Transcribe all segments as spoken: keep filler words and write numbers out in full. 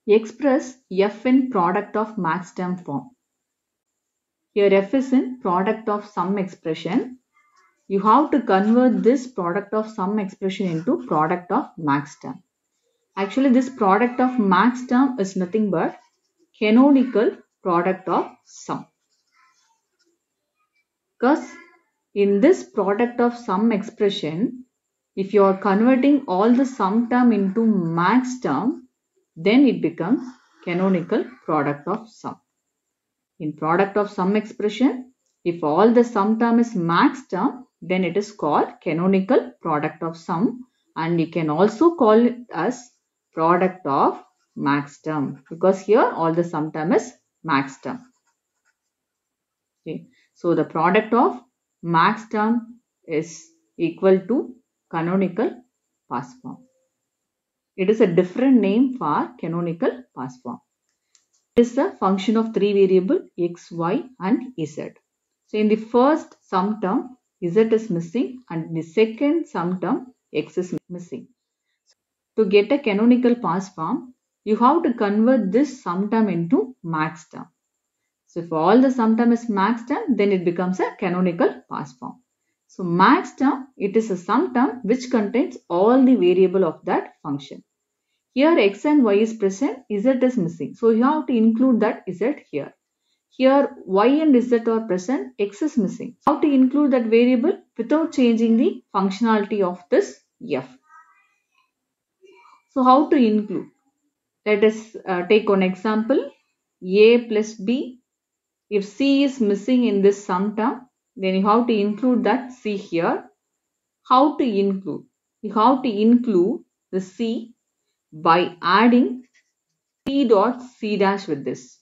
Express f in product of max term form. Here f is in product of sum expression. You have to convert this product of sum expression into product of max term. Actually, this product of max term is nothing but canonical product of sum. Because in this product of sum expression, if you are converting all the sum term into max term, then it becomes canonical product of sum. In product of sum expression, if all the sum term is max term, then it is called canonical product of sum, and you can also call it as product of max term, because here all the sum term is max term. Okay. So the product of max term is equal to canonical pass form. It is a different name for canonical pass form. It is a function of three variables x, y and z. So in the first sum term z is missing, and in the second sum term x is missing. To get a canonical pass form, you have to convert this sum term into max term. So if all the sum term is max term, then it becomes a canonical pass form. So max term, it is a sum term which contains all the variable of that function. Here x and y is present, z is missing. So you have to include that z here. Here y and z are present, x is missing. How to include that variable without changing the functionality of this f? So how to include? Let us uh, take one example. A plus b. If c is missing in this sum term, then you have to include that c here. How to include? You have to include the c by adding c dot c dash with this.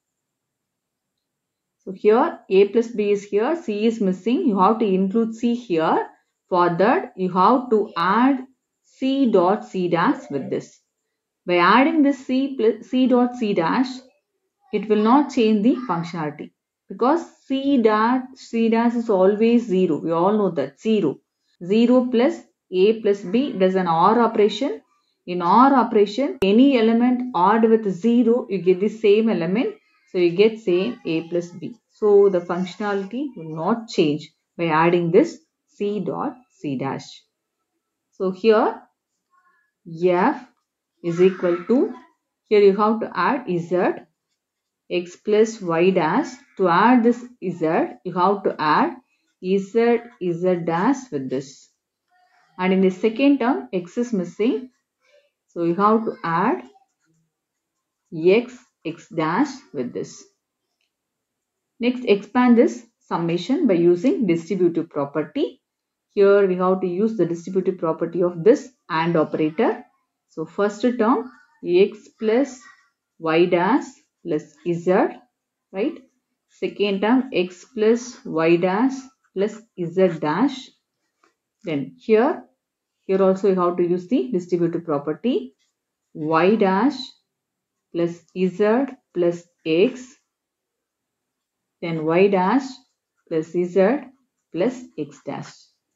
So here a plus b is here, c is missing. You have to include c here. For that, you have to add c dot c dash with this. By adding this c plus c dot c dash, it will not change the functionality, because c dot c dash is always zero. We all know that zero. zero plus a plus b does an OR operation. In OR operation, any element odd with zero, you get the same element. So you get same a plus b. So the functionality will not change by adding this c dot c dash. So here f is equal to, here you have to add z, x plus y dash. To add this z, you have to add z, z dash with this. And in the second term, x is missing. So you have to add x, x dash with this. Next, expand this summation by using distributive property. Here we have to use the distributive property of this AND operator. So first term, x plus y dash plus z, right? Second term, x plus y dash plus z dash. Then here, here also you have to use the distributive property, y dash plus z plus x, then y dash plus z plus x dash.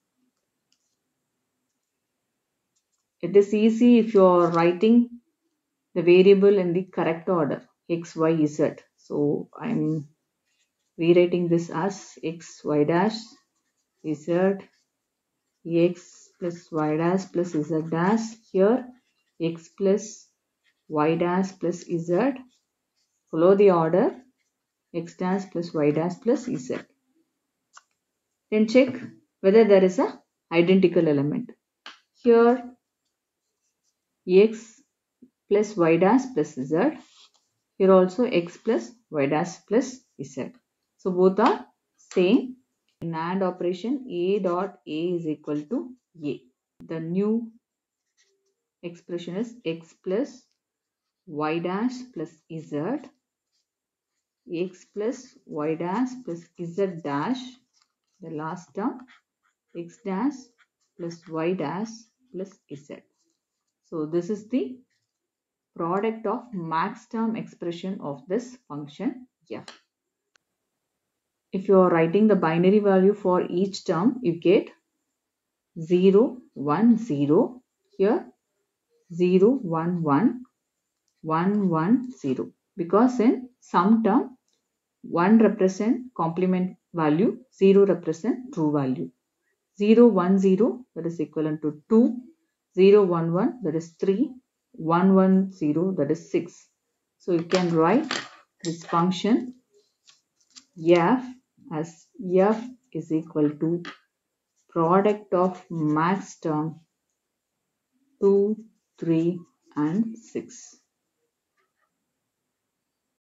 It is easy if you are writing the variable in the correct order, x, y, z. So I am rewriting this as x, y dash, z, x plus y dash plus z dash. Here x plus y dash plus z. Follow the order, x dash plus y dash plus z. Then check whether there is a identical element. Here x plus y dash plus z. Here also x plus y dash plus z. So both are same. In AND operation, a dot a is equal to a. The new expression is x plus y dash plus z, x plus y dash plus z dash, the last term, x dash plus y dash plus z. So this is the product of max term expression of this function f. If you are writing the binary value for each term, you get zero, one, zero. Here zero, one, one. one, one, zero. Because in sum term, one represent complement value, zero represent true value. zero, one, zero that is equivalent to two, zero, one, one that is three, one, one, zero that is six. So you can write this function f as f is equal to product of max term two, three and six.